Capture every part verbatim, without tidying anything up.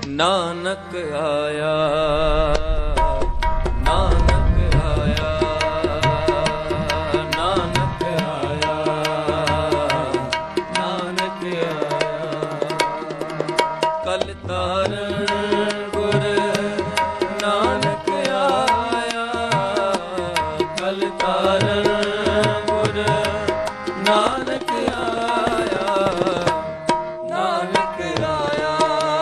नानक आया, नानक आया, नानक आया, नानक आया। कल तारण गुर नानक आया, कल तारण गुर नानक आया, नानक आया,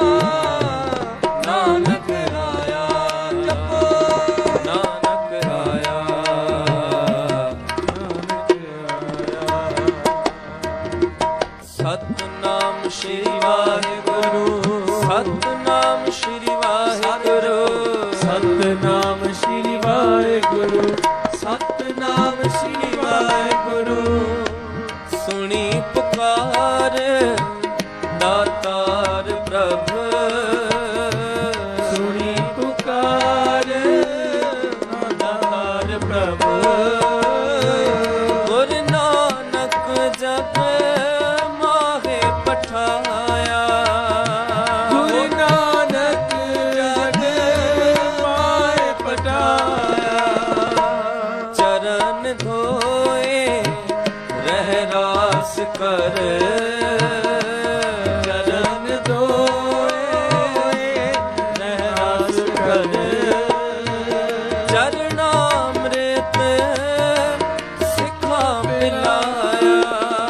नानक आया, जपो नानक आया, नानक आया। सतनाम श्री वाहिगुरु, सतनाम श्री वाहिगुरु, सतनाम श्री वाहिगुरु, सतनाम श्री वाहिगुरु। सुनी पुकार दातार प्रभु, सुनी पुकार दातार प्रभु। गुर नानक जप माहे पठाया, गुरु नानक जग माहे पठाया। चरण धोए रह रास कर, चरण धोए रहरास कर। चरणामृत सिखा पिलाया,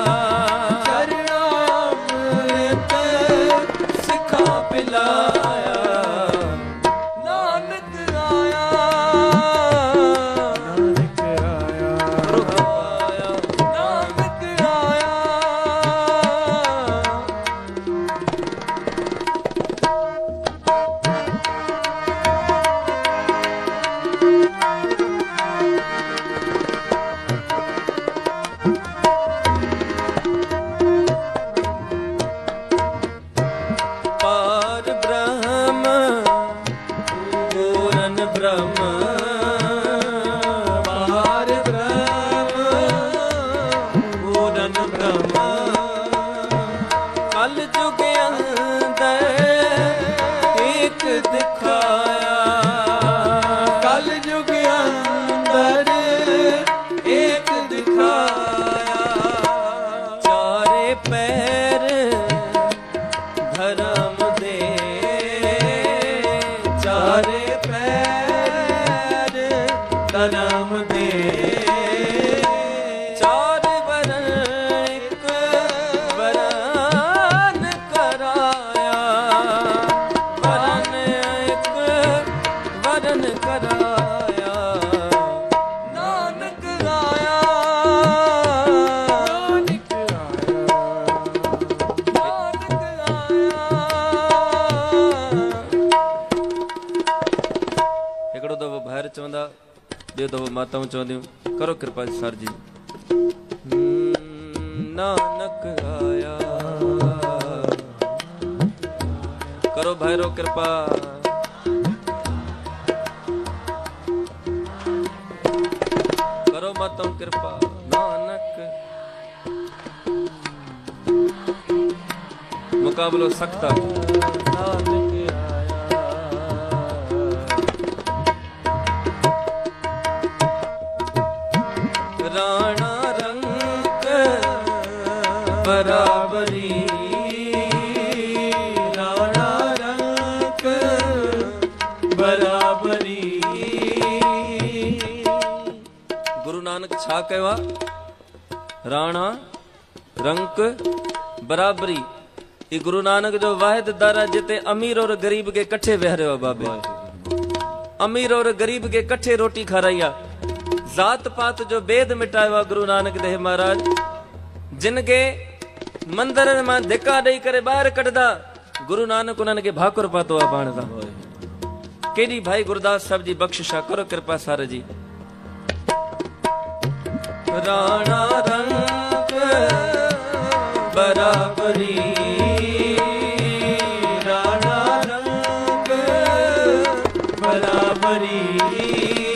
चरणामृत सिखा पिलाया। नानक आया, नानक आया, रुख पाया, नानक आया। पार ब्रह्म पूरन ब्रह्म, पार ब्रह्म पूरन ब्रह्म। कल जुग अंदर एक दिखाया, कल युग अंदर एक दिखाया। चारे पैर धर्म दे, चारे पैर धर्म दे। चार वरण एक वरण कराया, वरण एक वरण कराया। नानक आया, नानक आया, नानक आया। हिकिड़ो दफ़ो ॿाहिरि चवंदा, ॿियो दफ़ो माताऊं चवंदियूं, करो कृपा सर जी। नानक आया, करो भैरो कृपा। करो माताऊं कृपा। नानक मुकाबलो सख्त आहे। नानक आया। राणा रंग बराबरी, राणा रंग बराबरी। गुरु नानक छा कयो आहे? राणा रंक बराबरी। ई गुरु नानक जो वाहिद दर आहे जिते अमीर और गरीब के कठे विहारियो आहे। बाबे अमीर और गरीब के कठे रोटी खाराई आहे। जात पात जो भेद मिटायो आहे गुरु नानक देव महाराज। जिनके मंदिर मां धिका ॾेई करे ॿाहिरि कढंदा, गुरु नानक उन्हनि खे भाकुर पातो आहे पाण सां। केॾी भाई गुरदास साहिब जी बख़्शिश आहे। करो कृपा सार जी। राणा रंग बराबरी, राणा रंग बराबरी।